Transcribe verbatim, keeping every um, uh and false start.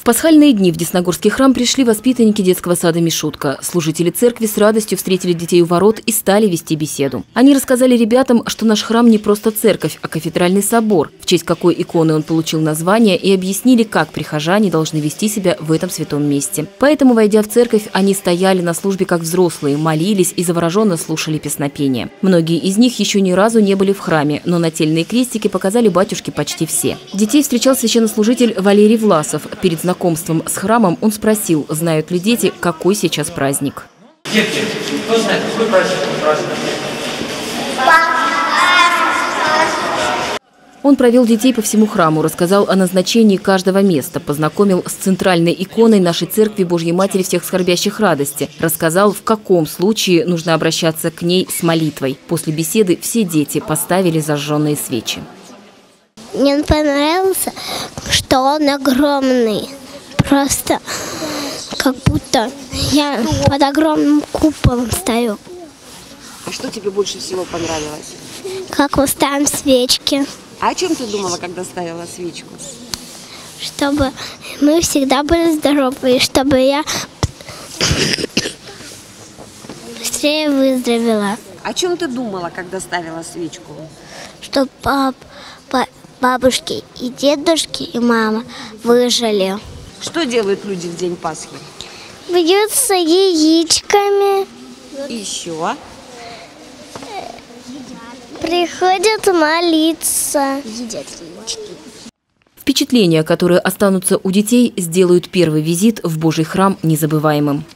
В пасхальные дни в Десногорский храм пришли воспитанники детского сада «Мишутка». Служители церкви с радостью встретили детей у ворот и стали вести беседу. Они рассказали ребятам, что наш храм не просто церковь, а кафедральный собор, в честь какой иконы он получил название, и объяснили, как прихожане должны вести себя в этом святом месте. Поэтому, войдя в церковь, они стояли на службе как взрослые, молились и завороженно слушали песнопения. Многие из них еще ни разу не были в храме, но нательные крестики показали батюшке почти все. Детей встречал священнослужитель Валерий Власов. Перед знакомством с храмом он спросил, знают ли дети, какой сейчас праздник. Детки, кто знает, какой праздник вы празднуете? Он провел детей по всему храму, рассказал о назначении каждого места, познакомил с центральной иконой нашей церкви Божьей Матери всех скорбящих радости, рассказал, в каком случае нужно обращаться к ней с молитвой. После беседы все дети поставили зажженные свечи. Мне понравилось, что он огромный. Просто как будто я под огромным куполом стою. А что тебе больше всего понравилось? Как мы ставим свечки. А о чем ты думала, когда ставила свечку? Чтобы мы всегда были здоровы, и чтобы я быстрее выздоровела. О чем ты думала, когда ставила свечку? Чтобы пап, па, бабушки и дедушки и мама выжили. Что делают люди в день Пасхи? Бьются яичками. И еще? Приходят молиться. Едят яички. Впечатления, которые останутся у детей, сделают первый визит в Божий храм незабываемым.